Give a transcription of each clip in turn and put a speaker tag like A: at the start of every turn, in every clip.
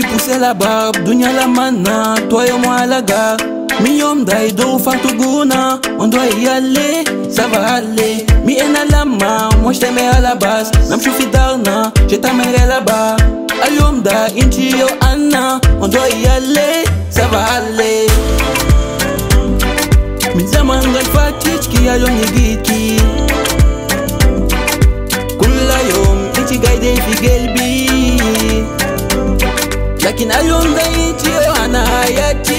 A: pousser la barbe, dunya la mana, toi et moi à la gare. Million d'aido Fartuguna, on doit y aller, ça va aller. Mi en à la main, moi je t'aimais à la base. Nam choufi d'arna, je t'amènerai là-bas. Alium da inchi yo anna, on doit y aller, ça va aller. Mi zaman gal fatich ki alium nigiki. Kulla yom inchi gaide fi gelbi. Lakin alium da inchi yo ana hayati.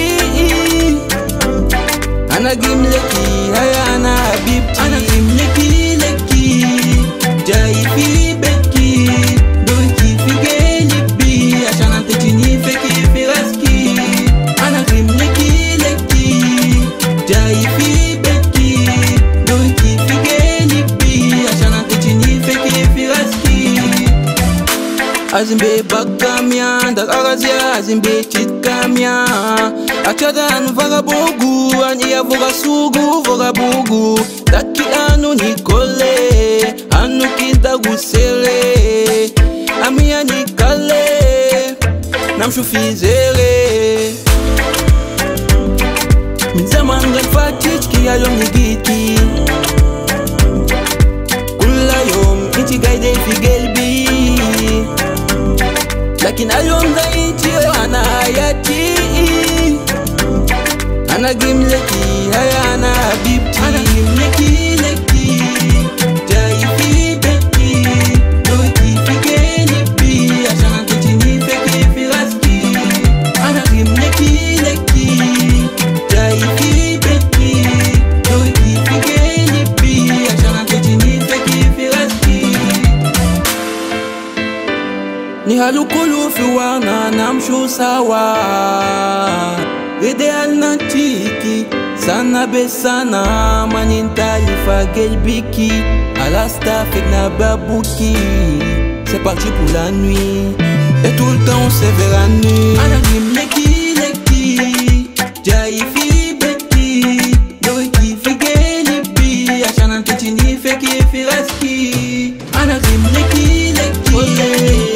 A: أنا قملكي هيا أنا حبيبتي أنا قملكي لكي جاي في بكي دوكي في قلبي عشان أنتجيني فيكي في راسكي أنا قملكي لكي جاي في بكي دوكي في قلبي عشان أنتجيني فيكي في راسكي Azimbe bakamya, das arazia azimbe chitkamya. Achada anu vagabugu, ania voga sugu, vogabugu. Taki anu nikole, anu kinda gusele. Amia nikale, namshufizere. Min zaman gal fatich ki alom nigiti. Kulla yom inchi gaide fi gelbi. لكن اليوم ضيتي وانا حياتي انا قملكي هيا انا حبيبتي انا قملكي لكي جاي في بكي دوكي في قلبي عشان انتجيني فيكي في راسكي انا قملكي لكي جاي في بكي دوكي في قلبي عشان انتجيني فيكي في راسكي Nihalu kulu fi wana namshu sawa Ideal na chiki Sana besana Manintali fa gelbiki Alasta fek na babouki C'est parti pour la nuit Et tout le temps on se verra nu Ana gimleki leki Jai fi beki Doiki fi gelibi Ashan antechini feki fi raski Ana gimleki leki